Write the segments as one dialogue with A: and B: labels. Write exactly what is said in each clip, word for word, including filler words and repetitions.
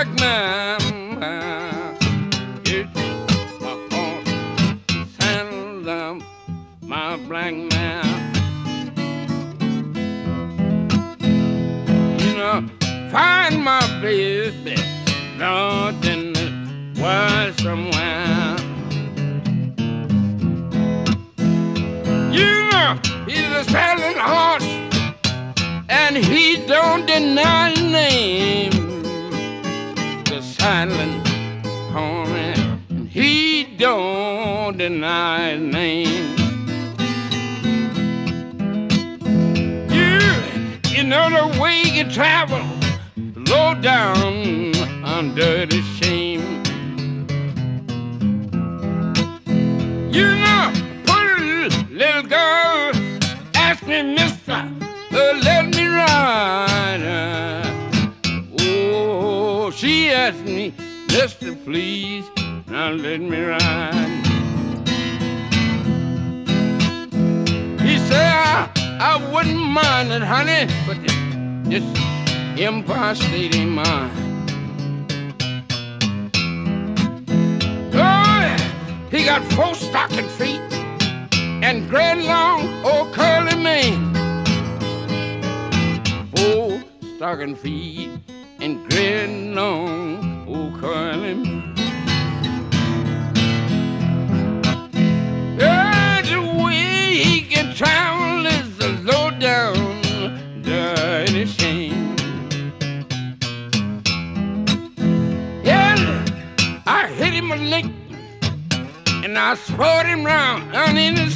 A: black man. It's my horse, saddle up, my black man. You know, find my baby, Lord, in the world somewhere. You know, he's a saddling horse, and he don't deny his name. The saddling horse, and he don't deny his name. You, you know the way you travel, low down under the shame. You know, pretty little girl asked me, mister, uh, let me ride. Uh, oh, she asked me, mister, please, now let me ride. He said, I, I wouldn't mind it, honey, but this Empire State ain't mine. Oh, he got four stocking feet and grand long old curly mane. Four stocking feet and grand long old curly mane. Oh, the way he can travel is a low down dirty shame. I hit him a lick, and I spurred him round on the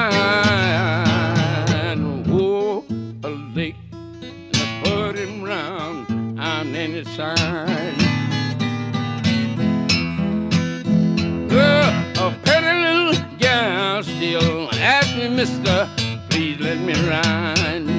A: side. Oh, a lick, and I spurred him round on the side. Uh, a pretty little gal still asked me, mister, please let me ride.